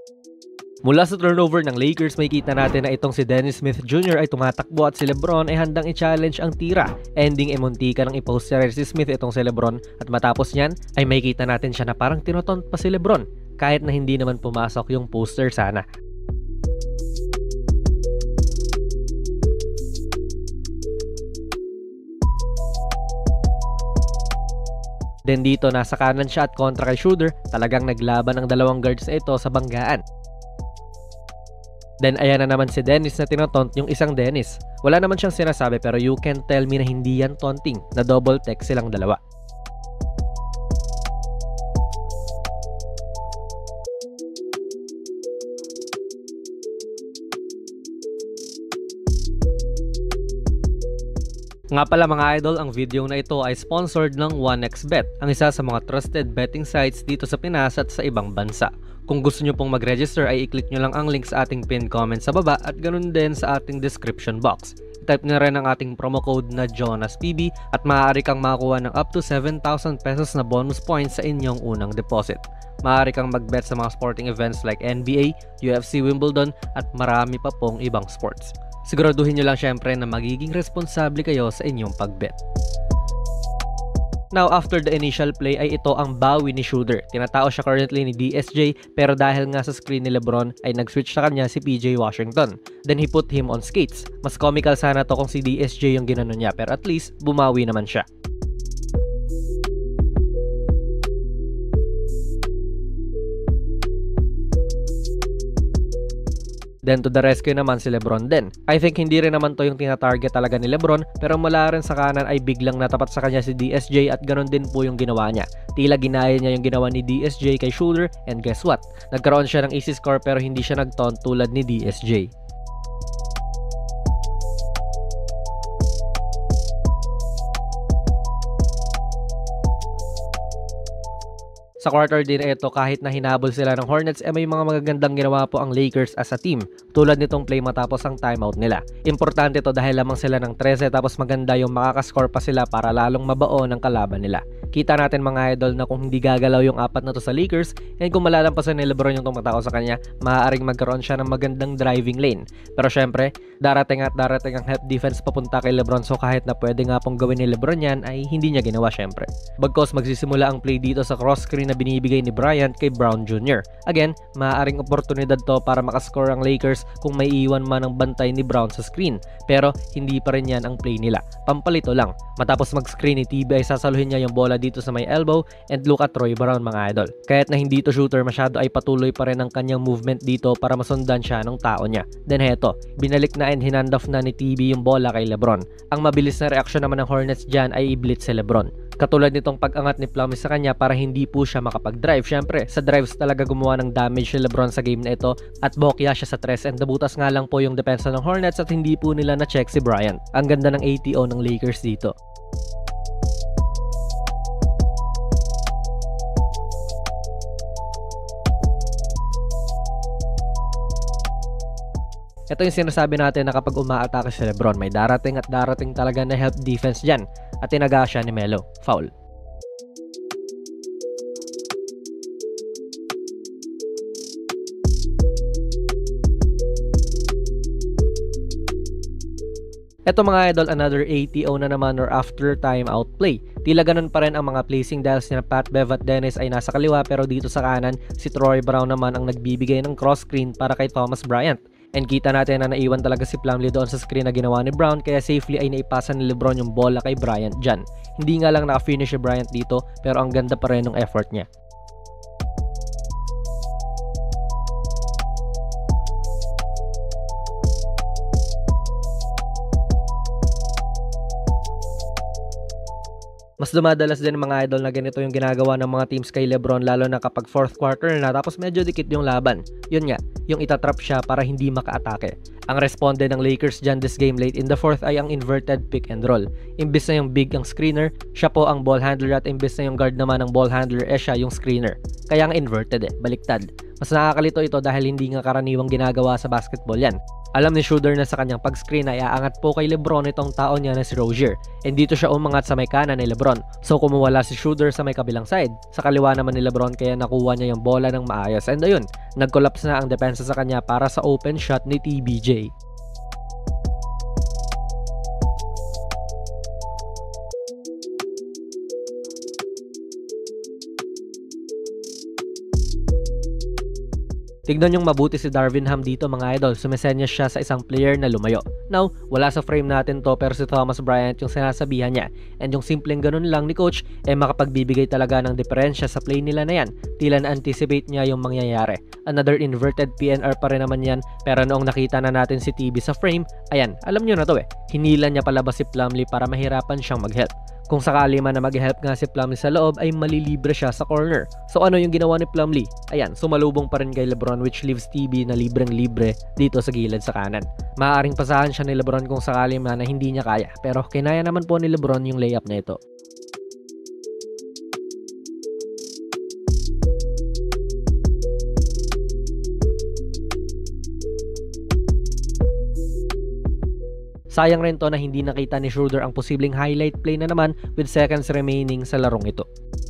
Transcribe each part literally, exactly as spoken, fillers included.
Mula sa turnover ng Lakers, may kita natin na itong si Dennis Smith Junior ay tumatakbo at si LeBron ay handang i-challenge ang tira. Ending e muntika nang i-posterize si Smith itong si LeBron at matapos niyan ay may kita natin siya na parang tinotont pa si LeBron kahit na hindi naman pumasok yung poster sana. Then dito nasa kanan siya at kontra kay Schroeder, talagang naglaban ang dalawang guards na ito sa banggaan. Then ayan na naman si Dennis na tinotont yung isang Dennis. Wala naman siyang sinasabi pero you can tell me na hindi yan taunting, na double text silang dalawa. Nga pala mga idol, ang video na ito ay sponsored ng one x bet, ang isa sa mga trusted betting sites dito sa Pinas at sa ibang bansa. Kung gusto nyo pong mag-register ay i-click nyo lang ang link sa ating pinned comment sa baba at ganun din sa ating description box. I-type nyo rin ang ating promo code na JONASPB at maaari kang makakuha ng up to seven thousand pesos na bonus points sa inyong unang deposit. Maaari kang mag-bet sa mga sporting events like N B A, U F C Wimbledon at marami pa pong ibang sports. Siguraduhin nyo lang syempre na magiging responsable kayo sa inyong pag-bet. Now, after the initial play ay ito ang bawi ni Schroeder. Tinatao siya currently ni D S J pero dahil nga sa screen ni LeBron ay nag-switch sa kanya si P J Washington. Then he put him on skates. Mas comical sana to kung si D S J yung ginano niya pero at least bumawi naman siya. Then to the rescue naman si LeBron din. I think hindi rin naman to yung tina-target talaga ni LeBron pero mula rin sa kanan ay biglang natapat sa kanya si D S J at ganun din po yung ginawa niya. Tila ginaya niya yung ginawa ni D S J kay Schroeder and guess what? Nagkaroon siya ng easy score pero hindi siya nag-taunt tulad ni D S J. Sa quarter din ito, kahit na hinabol sila ng Hornets, eh may mga magagandang ginawa po ang Lakers as a team. Tulad nitong play matapos ang timeout nila. Importante to dahil lamang sila ng thirteen tapos maganda yung makakascore pa sila para lalong mabao ng kalaban nila. Kita natin mga idol na kung hindi gagalaw yung apat na to sa Lakers, and kung malalampasan ni LeBron yung tumatao sa kanya, maaaring magkaroon siya ng magandang driving lane. Pero syempre, darating at darating ang help defense papunta kay LeBron, so kahit na pwede nga pong gawin ni LeBron yan, ay hindi niya ginawa syempre. Bagkos magsisimula ang play dito sa cross screen na binibigay ni Bryant kay Brown Junior Again, maaaring oportunidad to para makascore ang Lakers kung may iwan man ang bantay ni Brown sa screen. Pero hindi pa rin yan ang play nila. Pampalito lang. Matapos mag-screen ni T B ay sasaluhin niya yung bola dito sa may elbow and look at Troy Brown mga idol. Kahit na hindi to shooter masyado ay patuloy pa rin ang kanyang movement dito para masundan siya ng tao niya. Then heto, binalik na and hinandoff na ni T B yung bola kay LeBron. Ang mabilis na reaksyon naman ng Hornets dyan ay i-blitz si LeBron. Katulad nitong pag-angat ni Plumlee sa kanya para hindi po siya makapag-drive. Syempre, sa drives talaga gumawa ng damage si LeBron sa game na ito at bokya siya sa tres and nabutas nga lang po yung depensa ng Hornets at hindi po nila na-check si Bryant. Ang ganda ng A T O ng Lakers dito. Ito yung sinasabi natin na kapag umaatake si LeBron, may darating at darating talaga na help defense dyan at tinaga siya ni Melo. Foul. Ito mga idol, another A T O na naman or after time out play. Tila ganun pa rin ang mga placing dahil sina Pat Bev at Dennis ay nasa kaliwa pero dito sa kanan, si Troy Brown naman ang nagbibigay ng cross screen para kay Thomas Bryant. And kita natin na naiwan talaga si Plumlee doon sa screen na ginawa ni Brown kaya safely ay naipasa ni LeBron yung bola kay Bryant dyan. Hindi nga lang naka-finish si Bryant dito pero ang ganda pa rin ng effort niya. Mas dumadalas din mga idol na ganito yung ginagawa ng mga teams kay LeBron lalo na kapag fourth quarter na tapos medyo dikit yung laban. Yun nga, yung itatrap siya para hindi maka-atake. Ang responde ng Lakers dyan this game late in the fourth ay ang inverted pick and roll. Imbis na yung big ang screener, siya po ang ball handler at imbis na yung guard naman ang ball handler, eh siya yung screener. Kaya ang inverted eh, baliktad. Mas nakakalito ito dahil hindi nga karaniwang ginagawa sa basketball yan. Alam ni Schroeder na sa kanyang pag-screen ay aangat po kay LeBron itong tao niya na si Rozier. And dito siya umangat sa may kanan ni LeBron. So kumuwala si Schroeder sa may kabilang side. Sa kaliwa naman ni LeBron kaya nakuha niya yung bola ng maayos. And ayun, nag-collapse na ang depensa sa kanya para sa open shot ni T B J. Tignan yung mabuti si Darvin Ham dito mga idol, sumisenyas siya sa isang player na lumayo. Now, wala sa frame natin to pero si Thomas Bryant yung sinasabihan niya. And yung simpleng ganun lang ni coach eh makapagbibigay talaga ng diferensya sa play nila na yan. Tila na-anticipate niya yung mangyayari. Another inverted P N R pa rin naman yan pero noong nakita na natin si T B sa frame, ayan, alam nyo na to eh. Hinila niya palabas si Plumlee para mahirapan siyang mag-help. Kung sakali man na mag-help nga si Plumlee sa loob ay malilibre siya sa corner. So ano yung ginawa ni Plumlee? Ayan, sumalubong pa rin kay LeBron which leaves T B na libreng-libre dito sa gilid sa kanan. Maaaring pasahan siya ni LeBron kung sakali man na hindi niya kaya pero kinaya naman po ni LeBron yung layup na ito. Sayang rin to na hindi nakita ni Schroeder ang posibleng highlight play na naman with seconds remaining sa larong ito.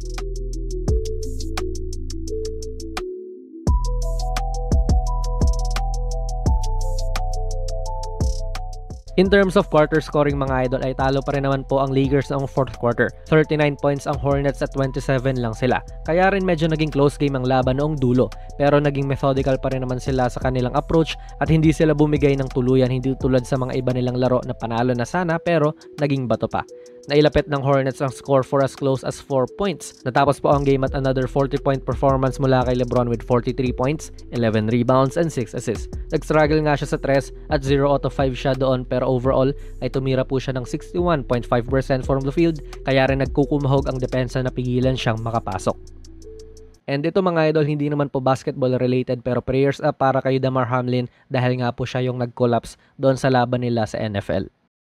In terms of quarter scoring mga idol ay talo pa rin naman po ang Lakers noong fourth quarter. thirty-nine points ang Hornets at twenty-seven lang sila. Kaya rin medyo naging close game ang laban noong dulo. Pero naging methodical pa rin naman sila sa kanilang approach at hindi sila bumigay ng tuluyan, hindi tulad sa mga iba nilang laro na panalo na sana pero naging bato pa. Nailapit ng Hornets ang score for as close as four points. Natapos po ang game at another forty point performance mula kay LeBron with forty-three points, eleven rebounds, and six assists. Nag-struggle nga siya sa tres at zero out of five siya doon pero overall ay tumira po siya ng sixty-one point five percent from the field kaya rin nagkukumahog ang depensa na pigilan siyang makapasok. And ito mga idol, hindi naman po basketball related pero prayers up para kay Damar Hamlin dahil nga po siya yung nag-collapse doon sa laban nila sa N F L.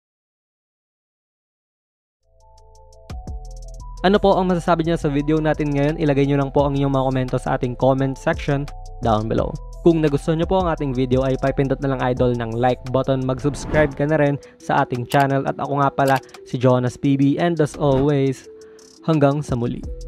Ano po ang masasabi niyo sa video natin ngayon? Ilagay niyo lang po ang inyong mga komento sa ating comment section down below. Kung nagustuhan niyo po ang ating video ay pipindot na lang idol ng like button, mag-subscribe ka na rin sa ating channel at ako nga pala si Jonas P B and as always, hanggang sa muli.